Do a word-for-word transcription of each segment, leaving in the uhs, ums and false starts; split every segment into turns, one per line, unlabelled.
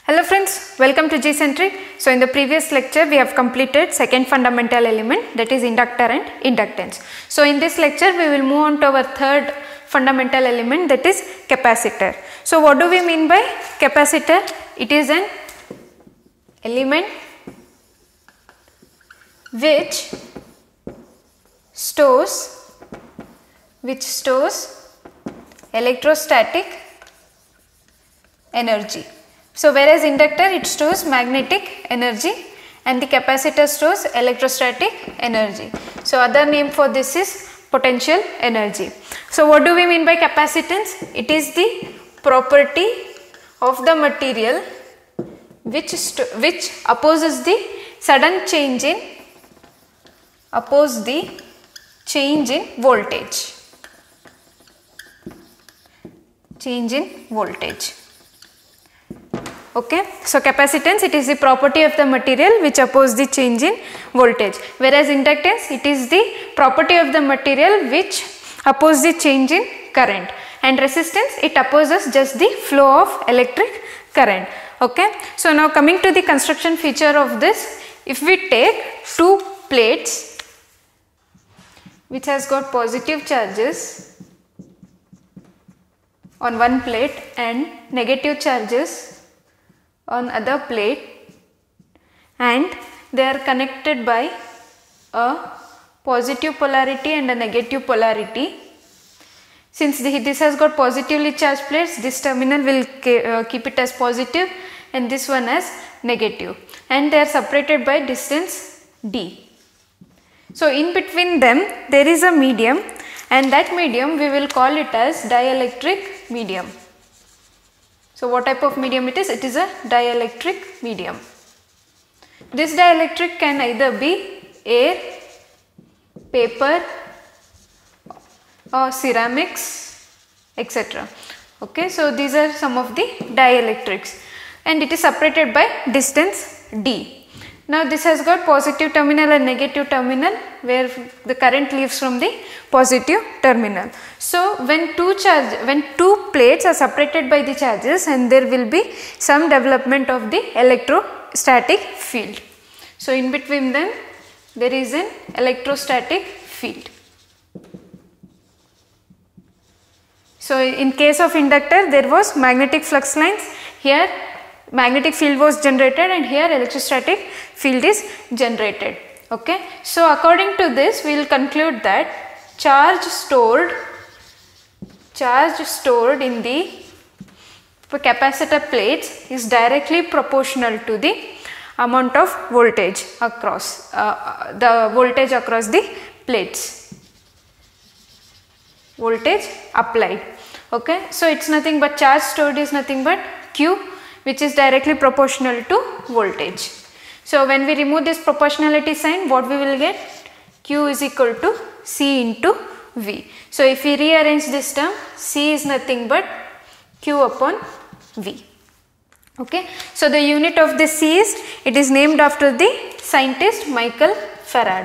Hello friends, welcome to G-Centric. So in the previous lecture we have completed second fundamental element, that is inductor and inductance. So in this lecture we will move on to our third fundamental element, that is capacitor. So what do we mean by capacitor? It is an element which stores which stores electrostatic energy. So whereas inductor it stores magnetic energy and the capacitor stores electrostatic energy. So other name for this is potential energy. So what do we mean by capacitance? It is the property of the material which which opposes the sudden change in oppose the change in voltage. Change in voltage. Okay, so capacitance, it is the property of the material which opposes the change in voltage, whereas inductance, it is the property of the material which opposes the change in current, and resistance, it opposes just the flow of electric current. Okay, so now coming to the construction feature of this, if we take two plates which has got positive charges on one plate and negative charges on other plate, and they are connected by a positive polarity and a negative polarity. Since the, this has got positively charged plates, this terminal will uh, keep it as positive and this one as negative, and they are separated by distance d. So in between them there is a medium, and that medium we will call it as dielectric medium. So what type of medium it is? It is a dielectric medium. This dielectric can either be air, paper or ceramics, et cetera. Okay, so these are some of the dielectrics, and it is separated by distance d. Now this has got positive terminal and negative terminal where the current leaves from the positive terminal. So when two charge when two plates are separated by the charges, and there will be some development of the electrostatic field. So in between them there is an electrostatic field. So in case of inductor there was magnetic flux lines, here magnetic field was generated, and here electrostatic field is generated. Okay. So according to this we will conclude that charge stored charge stored in the capacitor plates is directly proportional to the amount of voltage across uh, the voltage across the plates, voltage applied. Okay. So it is nothing but charge stored is nothing but Q, which is directly proportional to voltage. So when we remove this proportionality sign, what we will get? Q is equal to C into V. So if we rearrange this term, C is nothing but Q upon V. Okay. So the unit of this C is, it is named after the scientist Michael Farad.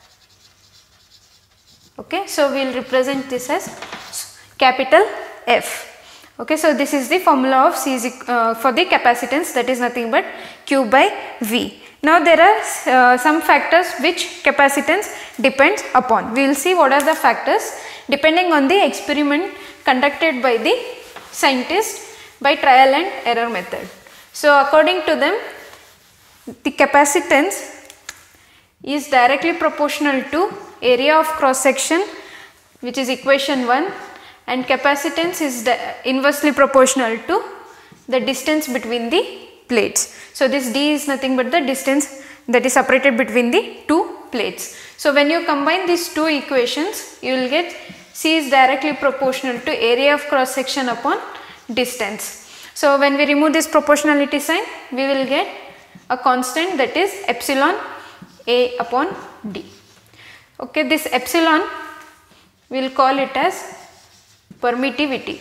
Okay. So we will represent this as capital F. Okay, so this is the formula of C is, uh, for the capacitance, that is nothing but Q by V. Now there are uh, some factors which capacitance depends upon. We will see what are the factors depending on the experiment conducted by the scientist by trial and error method. So according to them, the capacitance is directly proportional to area of cross section, which is equation one, and capacitance is inversely proportional to the distance between the plates. So this d is nothing but the distance that is separated between the two plates. So when you combine these two equations, you will get C is directly proportional to area of cross section upon distance. So when we remove this proportionality sign, we will get a constant, that is epsilon A upon d. Okay, this epsilon we will call it as permittivity.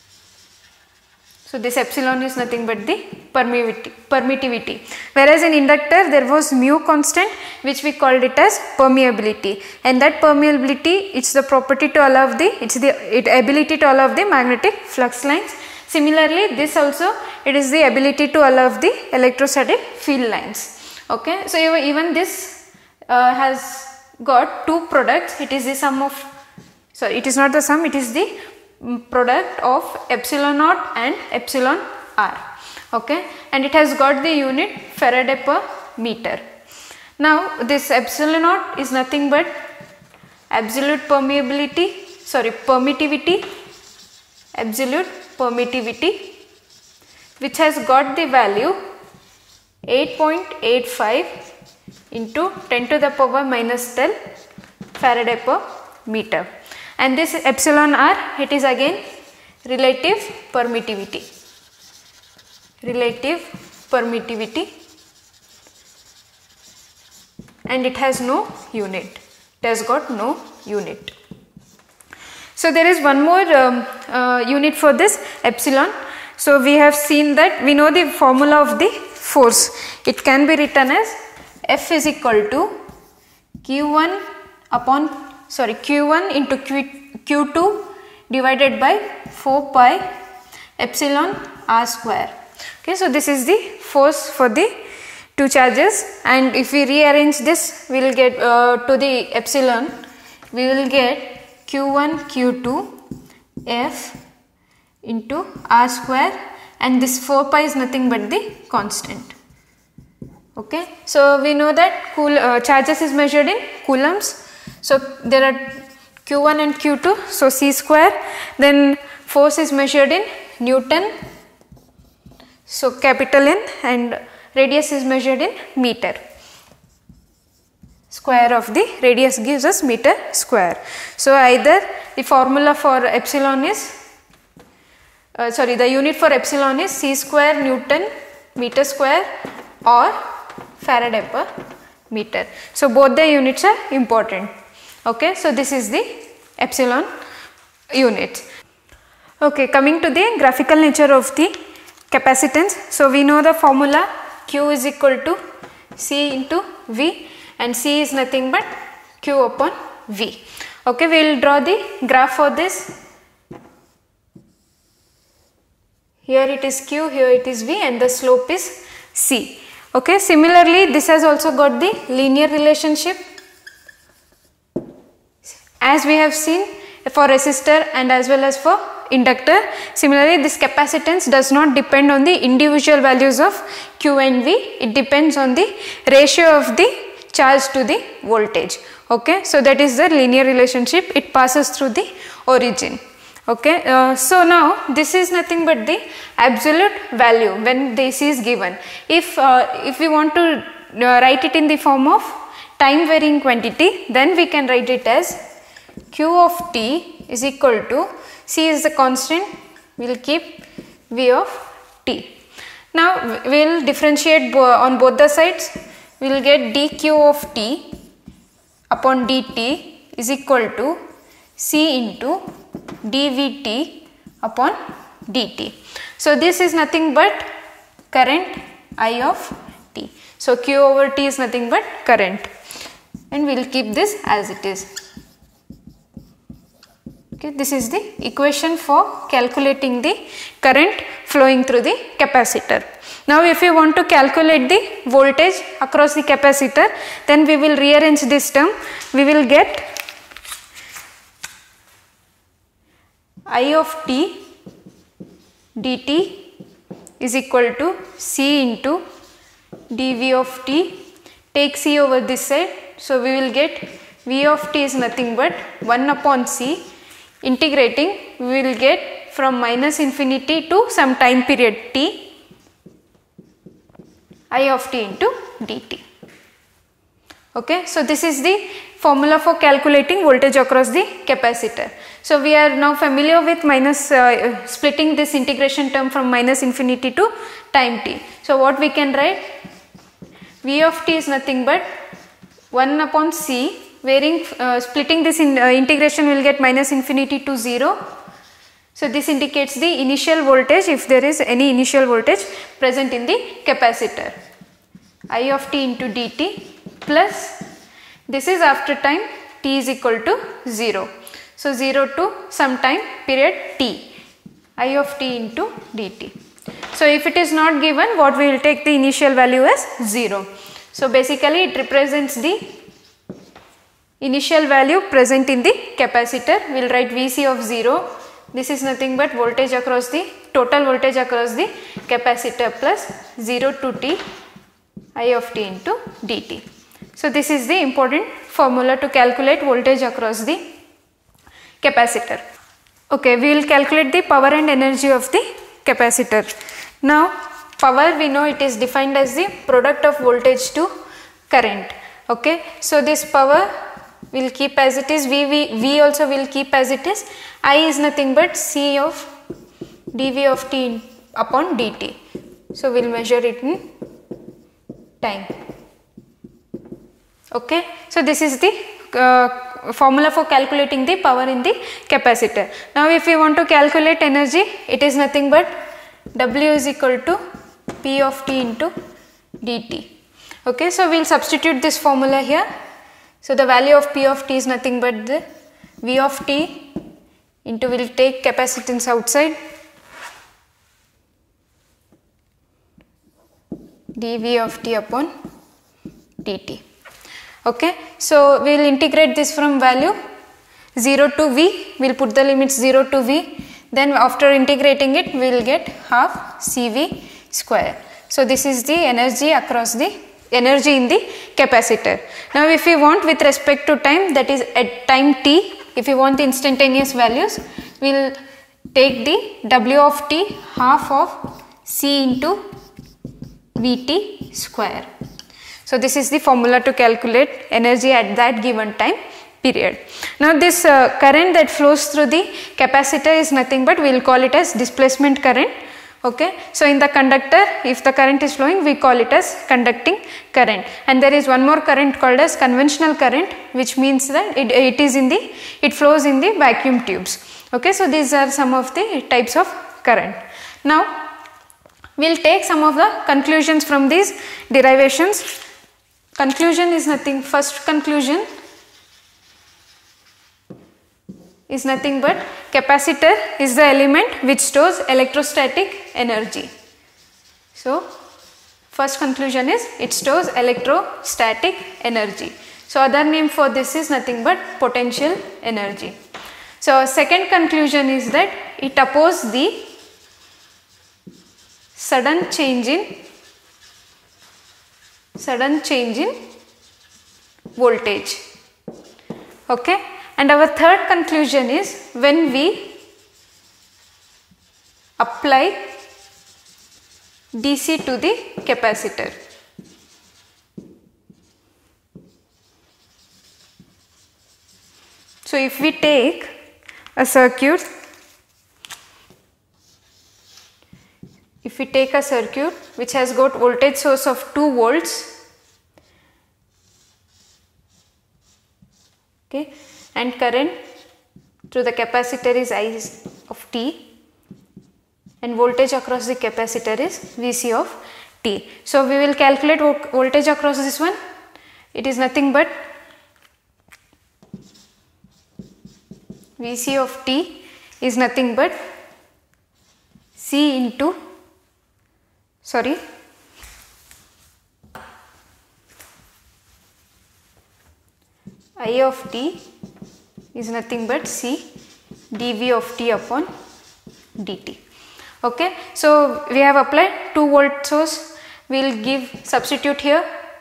So this epsilon is nothing but the permittivity, permittivity. Whereas in inductor there was mu constant, which we called it as permeability, and that permeability, it's the property to allow the, it's the it ability to allow the magnetic flux lines, Similarly, this also it is the ability to allow the electrostatic field lines. Okay, so even this uh, has got two products. It is the sum of, sorry, it is not the sum, it is the product of epsilon naught and epsilon r. Okay, and it has got the unit Faraday per meter. Now this epsilon naught is nothing but absolute permeability, sorry permittivity, absolute permittivity, which has got the value eight point eight five into ten to the power minus ten Faraday per meter. And this epsilon r, it is again relative permittivity, relative permittivity, and it has no unit, it has got no unit. So there is one more um, uh, unit for this epsilon. So we have seen that we know the formula of the force. It can be written as F is equal to Q one upon, sorry Q one into Q, Q2 divided by four pi epsilon r square. Okay, so this is the force for the two charges, and if we rearrange this, we will get uh, to the epsilon, we will get Q one Q two F into r square, and this four pi is nothing but the constant. Okay, so we know that cool uh, charges is measured in coulombs. So there are Q one and Q two, so c square. Then force is measured in Newton, so capital N, and radius is measured in meter. Square of the radius gives us meter square. So either the formula for epsilon is, uh, sorry the unit for epsilon is c square Newton meter square or Faraday per meter. So both the units are important. Okay, so this is the epsilon unit. Okay, coming to the graphical nature of the capacitance. So we know the formula, Q is equal to C into V, and C is nothing but Q upon V. Okay, we will draw the graph for this. Here it is Q, here it is V, and the slope is C. Okay, similarly this has also got the linear relationship, as we have seen for resistor and as well as for inductor. Similarly, this capacitance does not depend on the individual values of Q and V, it depends on the ratio of the charge to the voltage. Okay, so that is the linear relationship, it passes through the origin. Okay, uh, so now this is nothing but the absolute value when this is given. If uh, if we want to uh, write it in the form of time varying quantity, then we can write it as Q of t is equal to, C is the constant, we will keep V of t. Now we will differentiate bo on both the sides, we will get dq of t upon dt is equal to C into dvt upon dt. So this is nothing but current I of t. So Q over T is nothing but current, and we will keep this as it is. Okay, this is the equation for calculating the current flowing through the capacitor. Now if you want to calculate the voltage across the capacitor, then we will rearrange this term. We will get I of t dt is equal to C into dV of t. Take C over this side, so we will get V of t is nothing but one upon C. Integrating, we will get from minus infinity to some time period t, I of t into dt. Okay, so this is the formula for calculating voltage across the capacitor. So we are now familiar with minus uh, splitting this integration term from minus infinity to time t. So what we can write, V of t is nothing but one upon C, wherein uh, splitting this in, uh, integration will get minus infinity to zero. So this indicates the initial voltage if there is any initial voltage present in the capacitor. I of t into dt plus, this is after time t is equal to zero. So zero to some time period t. I of t into dt. So if it is not given, what we will take the initial value as zero. So basically it represents the initial value present in the capacitor. We will write V C of zero. This is nothing but voltage across the total voltage across the capacitor plus zero to t I of t into dt. So this is the important formula to calculate voltage across the capacitor. Okay, we will calculate the power and energy of the capacitor. Now power, we know it is defined as the product of voltage to current. Okay, so this power will keep as it is, V, v, v also will keep as it is. I is nothing but C of dV of t upon dt. So we will measure it in time. Okay, so this is the uh, formula for calculating the power in the capacitor. Now if we want to calculate energy, it is nothing but W is equal to P of t into dt. Okay, so we will substitute this formula here. So the value of P of t is nothing but the V of t into, we will take capacitance outside, dV of t upon dt. Okay, so we will integrate this from value zero to V, we will put the limits zero to V, then after integrating it we will get half C V square. So this is the energy across the energy in the capacitor. Now if we want with respect to time, that is at time t, if we want the instantaneous values, we will take the W of t half of C into Vt square. So this is the formula to calculate energy at that given time period. Now this uh, current that flows through the capacitor is nothing but we will call it as displacement current. Okay, so in the conductor, if the current is flowing, we call it as conducting current, and there is one more current called as conventional current, which means that it, it is in the it flows in the vacuum tubes. Okay, so these are some of the types of current. Now we will take some of the conclusions from these derivations. Conclusion is nothing, first conclusion is nothing but capacitor is the element which stores electrostatic energy. So first conclusion is it stores electrostatic energy. So other name for this is nothing but potential energy. So second conclusion is that it opposes the sudden change in sudden change in voltage. Okay, and our third conclusion is when we apply D C to the capacitor, so if we take a circuit, if we take a circuit which has got voltage source of two volts, okay, and current through the capacitor is I of t, and voltage across the capacitor is V C of t. So we will calculate voltage across this one. It is nothing but V C of t is nothing but C into, sorry, I of t is nothing but C dV of t upon dt. Okay, so we have applied two volt source, we will give substitute here.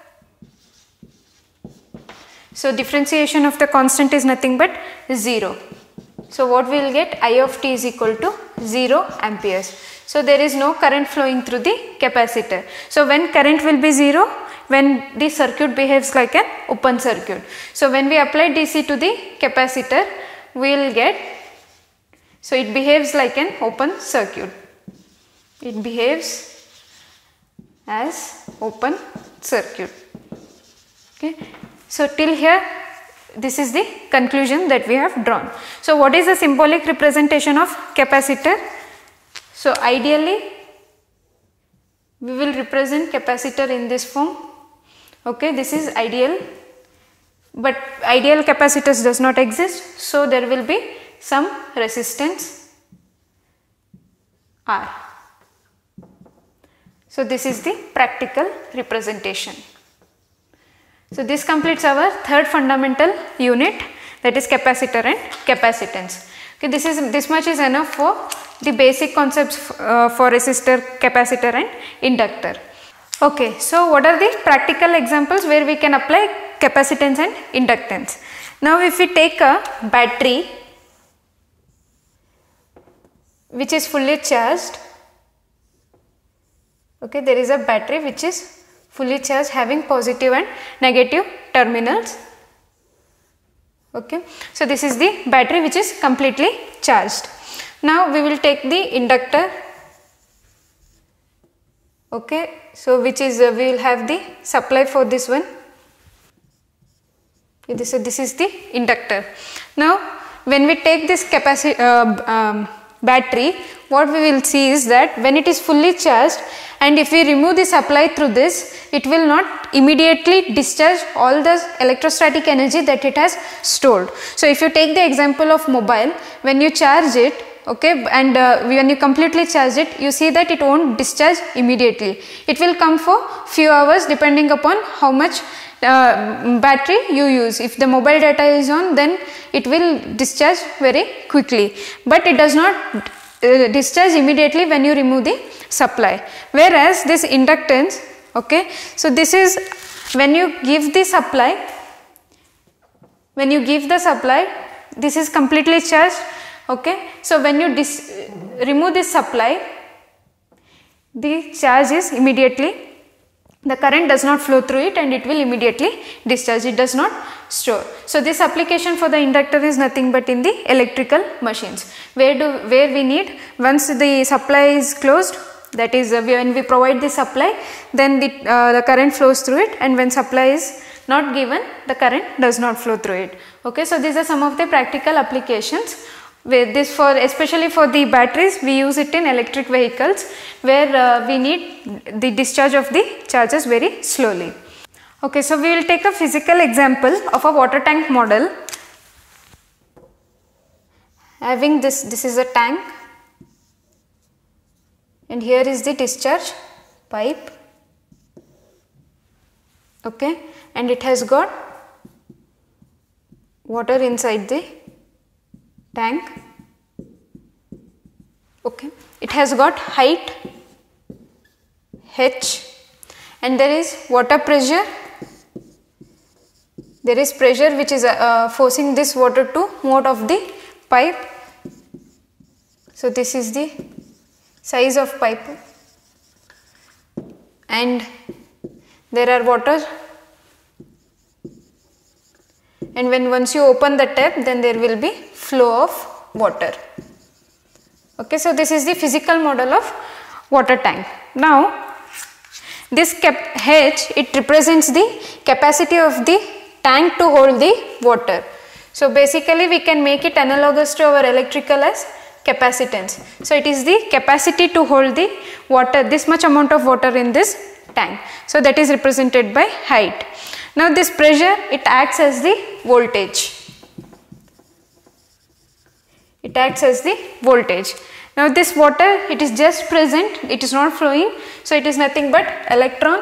So differentiation of the constant is nothing but zero. So what we will get, I of t is equal to zero amperes. So there is no current flowing through the capacitor. So when current will be zero, when the circuit behaves like an open circuit. So when we apply D C to the capacitor, we will get, so it behaves like an open circuit. It behaves as open circuit. Okay. So till here, this is the conclusion that we have drawn. So what is the symbolic representation of capacitor? So ideally, we will represent capacitor in this form. Okay, this is ideal, but ideal capacitors does not exist. So there will be some resistance R. So this is the practical representation. So this completes our third fundamental unit, that is capacitor and capacitance. Okay, this is this much is enough for the basic concepts uh, for resistor, capacitor and inductor. Okay, so what are the practical examples where we can apply capacitance and inductance? Now if we take a battery which is fully charged, okay, there is a battery which is fully charged having positive and negative terminals. Okay, so this is the battery which is completely charged. Now we will take the inductor. Okay, so which is uh, we will have the supply for this one. Okay, this, uh, this is the inductor. Now when we take this capacitor uh, um, battery, what we will see is that when it is fully charged and if we remove the supply through this, it will not immediately discharge all the electrostatic energy that it has stored. So if you take the example of mobile, when you charge it, okay, and uh, when you completely charge it, you see that it won't discharge immediately. It will come for few hours depending upon how much uh, battery you use. If the mobile data is on, then it will discharge very quickly, but it does not uh, discharge immediately when you remove the supply. Whereas this inductance, okay, so this is when you give the supply, when you give the supply, this is completely charged. Okay, so when you dis remove this supply, the charge is immediately, the current does not flow through it and it will immediately discharge, it does not store. So this application for the inductor is nothing but in the electrical machines, where do where we need, once the supply is closed, that is uh, when we provide the supply, then the, uh, the current flows through it, and when supply is not given, the current does not flow through it. Okay, so these are some of the practical applications. With this, for especially for the batteries, we use it in electric vehicles where uh, we need the discharge of the charges very slowly. Okay, so we will take a physical example of a water tank model. Having this, this is a tank and here is the discharge pipe. Okay, and it has got water inside the tank. Okay, it has got height h and there is water pressure. There is pressure which is uh, forcing this water to move out of the pipe. So this is the size of pipe and there are water, and when once you open the tap, then there will be flow of water. Okay, so this is the physical model of water tank. Now this cap H, it represents the capacity of the tank to hold the water. So basically we can make it analogous to our electrical as capacitance. So it is the capacity to hold the water, this much amount of water in this tank. So that is represented by height. Now this pressure, it acts as the voltage. It acts as the voltage. Now this water, it is just present, it is not flowing, so it is nothing but electron.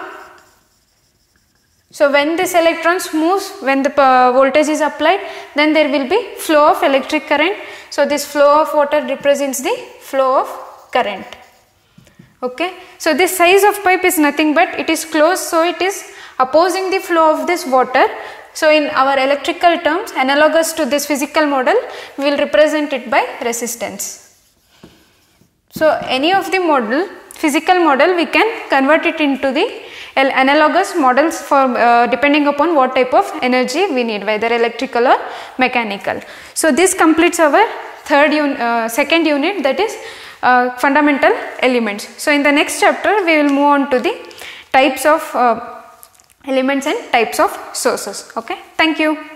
So when this electrons moves, when the uh, voltage is applied, then there will be flow of electric current. So this flow of water represents the flow of current. Okay, so this size of pipe is nothing but it is closed, so it is opposing the flow of this water. So in our electrical terms, analogous to this physical model, we will represent it by resistance. So any of the model, physical model, we can convert it into the analogous models for uh, depending upon what type of energy we need, whether electrical or mechanical. So this completes our third un uh, second unit, that is uh, fundamental elements. So in the next chapter we will move on to the types of uh, elements and types of sources. Okay, thank you.